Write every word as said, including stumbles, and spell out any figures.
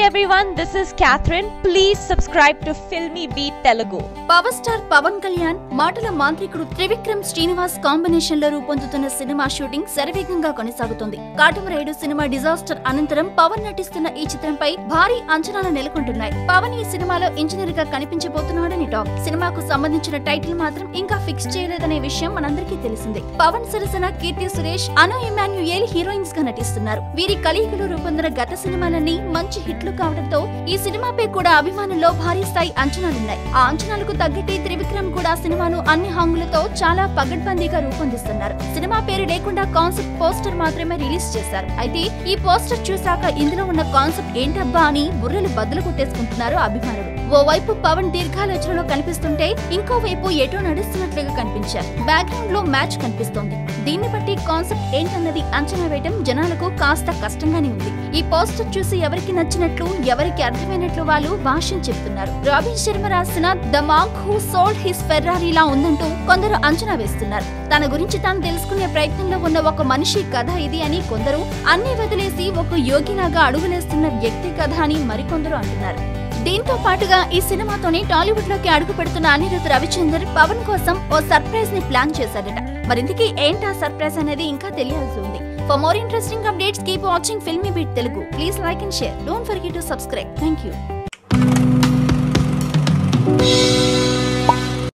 everyone, this is Catherine. Please subscribe to Filmy Beat Telugu. Power star Pawan Kalyan మాటల మాంత్రికుడు Trivikram Srinivas combination లో రూపొందుతున్న cinema shooting శరవేగంగా కొనసాగుతుంది. కాటమరాయుడు సినిమా డిజాస్టర్ అనంతరం పవన్ నటిస్తున్న ఈ చిత్రంపై భారీ అంచనాలు నెలకొంటున్నాయి. పవన్ ఈ సినిమాలో ఇంజనీర్ గా కనిపించబోతున్నాడని టాక్. సినిమాకు సంబంధించిన టైటిల్ మాత్రం ఇంకా ఫిక్స్ చేయలేదనే విషయం మనందరికీ తెలిసిందే. పవన్ సరసన కీర్తి సురేష్, అను ఇమాన్యుయేల్ హీరోయిన్స్ గా నటిస్తున్నారు. వీరి కలయికలో రూపొందిన గత సినిమాలన్నీ మంచి హిట్లు కావడంతో ఈ సినిమాపై కూడా అభిమానుల్లో భారీ స్థాయి అంచనాలున్నాయి. ఆ అంచనాలకు తగ్గట్టే త్రివిక్రమ్ కూడా సినిమాను అన్ని హంగులతో చాలా పగడ్బందీగా రూపొందిస్తున్నారు. సినిమా పేరు లేకుండా కాన్సెప్ట్ పోస్టర్ మాత్రమే రిలీజ్ చేశారు. అయితే ఈ పోస్టర్ చూశాక ఇందులో ఉన్న కాన్సెప్ట్ ఏంటబ్బా అని బుర్రలు బద్దలు కొట్టేసుకుంటున్నారు అభిమానులు. ఓవైపు పవన్ దీర్ఘాలోచనలో కనిపిస్తుంటే ఇంకోవైపు ఎటో నడుస్తున్నట్లుగా కనిపించారు. బ్యాక్గ్రౌండ్ లో మ్యాచ్ కనిపిస్తోంది. దీన్ని బట్టి కాన్సెప్ట్ ఏంటన్నది అంచనా వేయడం జనాలకు కాస్త కష్టంగానే ఉంది. ఈ పోస్టర్ చూసి ఎవరికి నచ్చినట్లు, ఎవరికి అర్థమైనట్లు వాళ్ళు భాష్యం చెప్తున్నారు. రాబిన్ శర్మ రాసిన the monk who sold his ఫెర్రారీలా ఉందంటూ కొందరు అంచనా వేస్తున్నారు. తన గురించి తాను తెలుసుకునే ప్రయత్నంలో ఉన్న ఒక మనిషి కథ ఇది అని కొందరు, అన్ని వదిలేసి ఒక యోగిలాగా అడుగులేస్తున్న వ్యక్తి కథ అని మరికొందరు అంటున్నారు. దీంతో పాటుగా ఈ సినిమాతోనే టాలీవుడ్ లోకి అడుగు పెడుతున్న అనిరుద్ రవిచందర్ పవన్ కోసం ఓ సర్ప్రైజ్ ని ప్లాన్ చేశాడట. మరింతకీ ఏంటా సర్ప్రైజ్ అనేది ఇంకా తెలియాల్సి ఉంది. For more interesting updates keep watching Filmy Beat Telugu. Please like and share. Don't forget to subscribe. Thank you.